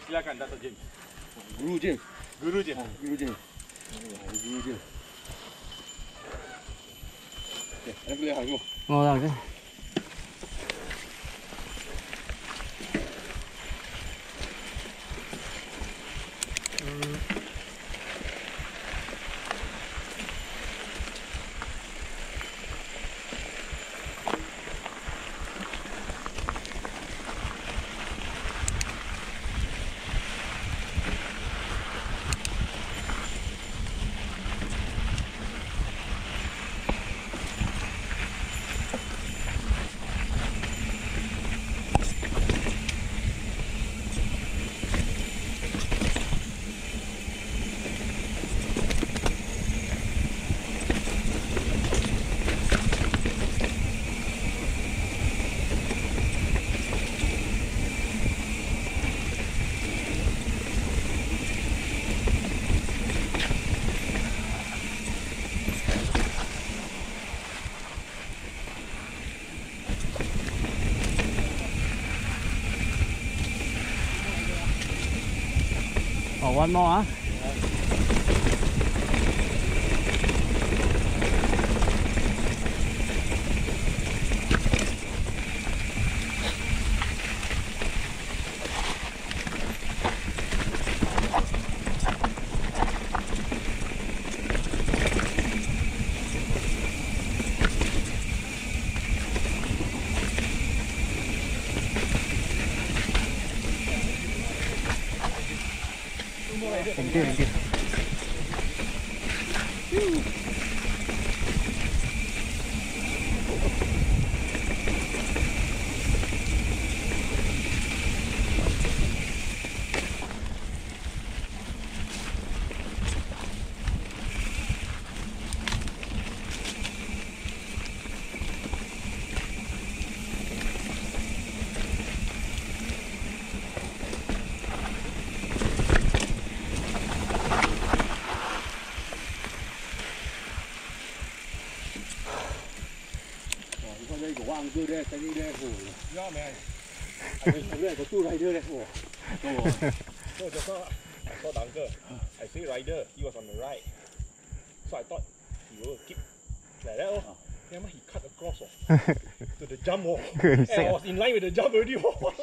Silakan Dato' James. Guru James. Guru James. Guru James. Guru James. Okay, em boleh hang. Ngồi rồi chứ. Oh, one more, huh? Thank you, thank you. Đây có hoàng đưa đây, cái đi đây phủ. Yeah, man. Ở đây có tu này đưa đây phủ. So just now I saw the uncle. I see rider. He was on the right. So I thought he will keep like that. Oh. Then he cut across to the jump. And I was in line with the jump already.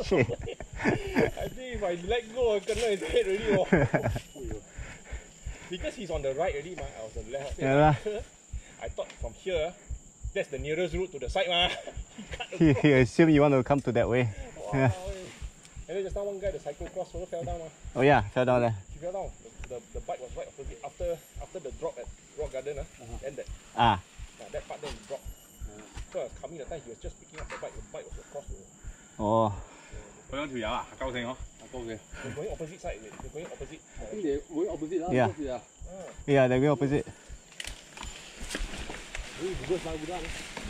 I think if I let go, I kena his head already. Because he's on the right already, man. I was on the left. Yeah. I thought from here, that's the nearest route to the side, man. He assumed you want to come to that way. Wow. Yeah. And then just now one guy, the cyclocross roller fell down. Oh yeah, fell down there. He fell down. The bike was right opposite. After the drop at Rock Garden, ended. That part then he dropped. So I was coming the time, he was just picking up the bike. The bike was across the road. Oh. 嗰兩條友啊，高興嗬， 高興。 They're going opposite side. They're going opposite. I think they going opposite lah. Yeah. Yeah, they're going opposite. Bukan salah budak.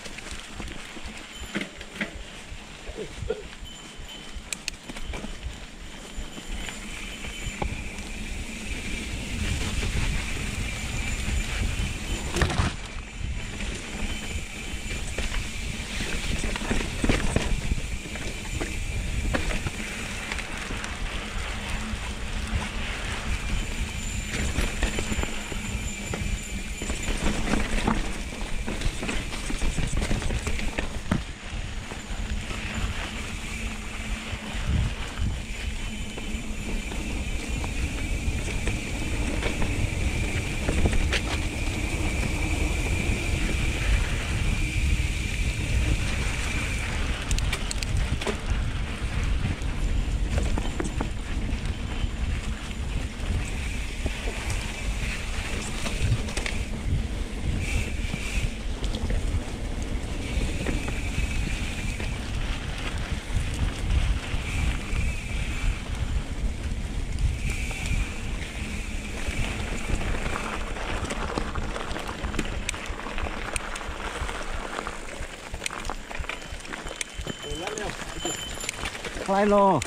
Climb low.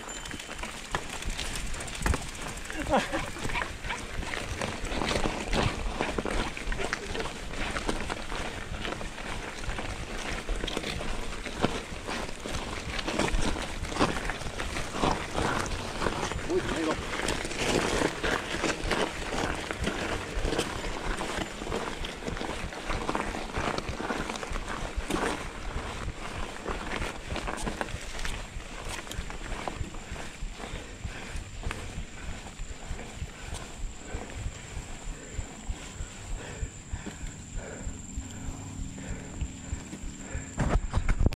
There you go.